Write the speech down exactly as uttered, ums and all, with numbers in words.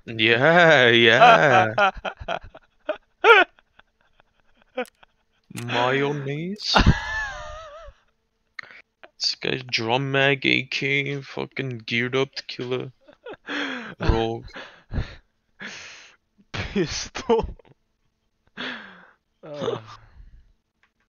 Yeah, yeah. Mayonnaise. This guy's drum mag A K, fucking geared up to kill a rogue. Pistol. Uh.